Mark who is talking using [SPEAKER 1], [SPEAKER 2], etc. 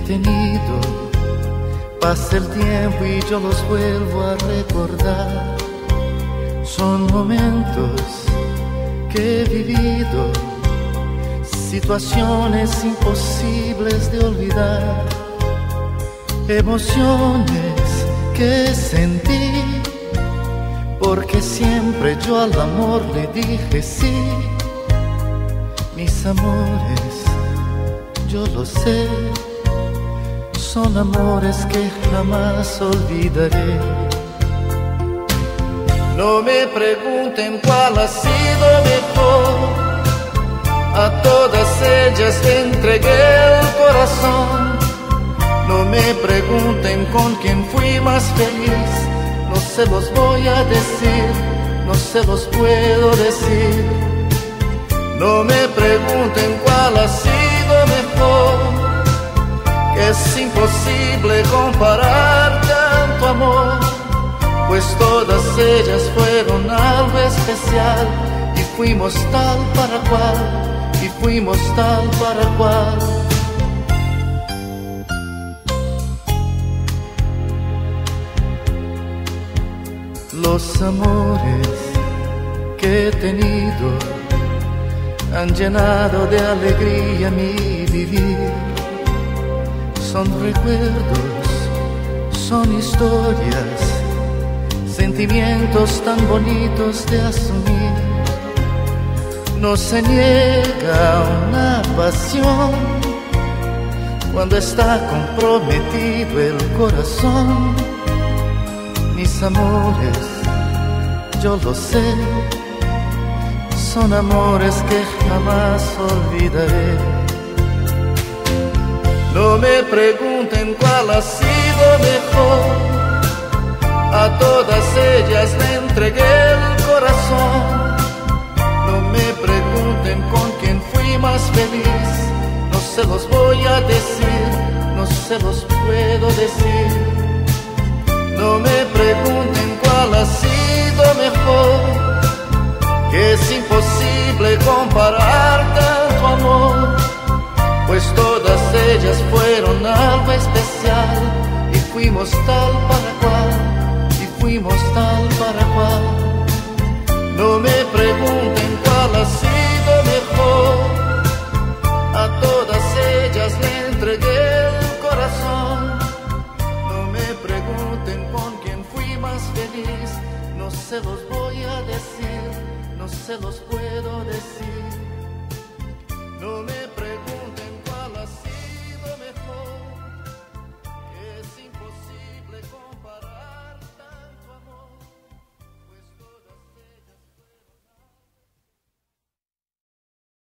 [SPEAKER 1] tenido. Pasa el tiempo y yo los vuelvo a recordar. Son momentos que he vivido, situaciones imposibles de olvidar, emociones que sentí, porque siempre yo al amor le dije sí. Mis amores, yo lo sé, son amores que jamás olvidaré. No me pregunten cuál ha sido mejor, a todas ellas le entregué el corazón. No me pregunten con quién fui más feliz, no se los voy a decir, no se los puedo decir. No me pregunten cuál ha sido mejor, que es imposible comparar tanto amor, pues todas ellas fueron algo especial, y fuimos tal para cual, y fuimos tal para cual. Los amores que he tenido han llenado de alegría mi vivir. Son recuerdos, son historias, sentimientos tan bonitos de asumir. No se niega una pasión cuando está comprometido el corazón. Mis amores, yo lo sé, son amores que jamás olvidaré. No me pregunten cuál ha sido mejor, a todas ellas le entregué el corazón. No me pregunten con quién fui más feliz, no se los voy a decir, no se los puedo decir. No me pregunten cuál ha sido mejor, que es imposible comparar tanto amor, pues todas ellas fueron algo especial, y fuimos tal para cual, y fuimos tal para cual. No me pregunten cuál ha sido mejor, a todas ellas le entregué el corazón. No me pregunten con quién fui más feliz, no se los voy a decir, no se los puedo decir.